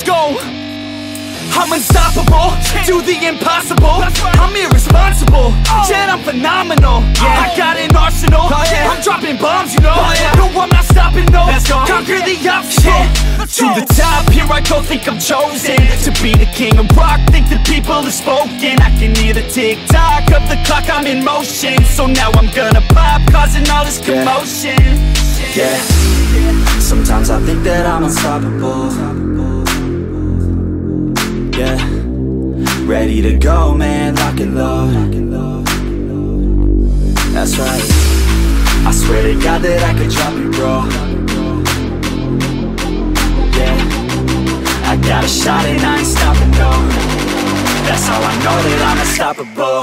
go. I'm unstoppable, do the impossible. I'm irresponsible, yet I'm phenomenal. I got an arsenal, I'm dropping bombs, you know. No, I'm not stopping, no. Conquer the obstacle. To the top, here I go, think I'm chosen to be the king of rock, think the people have spoken. I can hear the tick-tock of the clock, I'm in motion. So now I'm gonna pop, causing all this commotion. Yeah, sometimes I think that I'm unstoppable. Yeah, ready to go, man, lock and load. That's right, I swear to God that I could drop it, bro. Yeah, I got a shot and I ain't stopping, no. That's how I know that I'm unstoppable.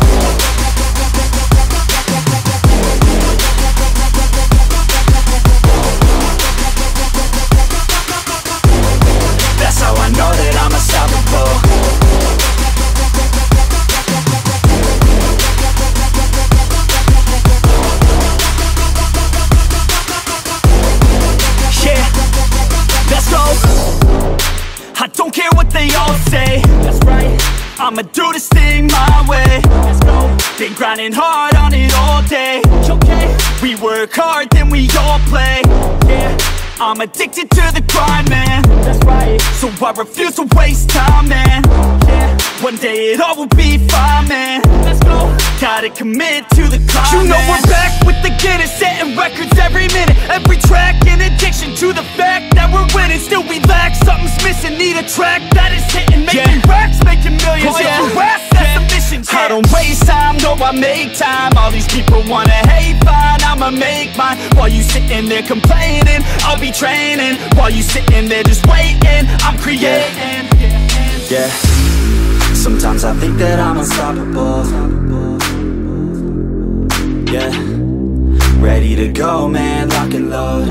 That's how I know that I'm unstoppable. Yeah, let's go. I don't care what they all say. That's right, I'ma do this thing my way. Let's go. Been grinding hard on it all day. Okay, we work hard, then we all play. Yeah, I'm addicted to the grind, man. That's right, so I refuse to waste time, man. Yeah, one day it all will be fine, man. Let's go. Gotta commit to the climb. You know we're back with the Guinness, setting records every minute, every track. In addiction to the fact that we're winning, still we lack, something's missing. Need a track that is hitting, making racks, making millions. If you ask, that's the mission. I don't waste time, no, I make time. All these people wanna hate, fine, I'ma make mine. While you sitting there complaining, I'll be training. While you sitting there just waiting, I'm creating. Yeah, sometimes I think that I'm unstoppable. Yeah, ready to go, man, lock and load.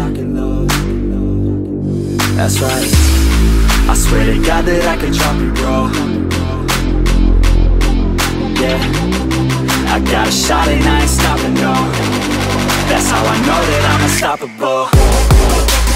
That's right, I swear to God that I could drop it, bro. Yeah, I got a shot and I ain't stopping, no. That's how I know that I'm unstoppable.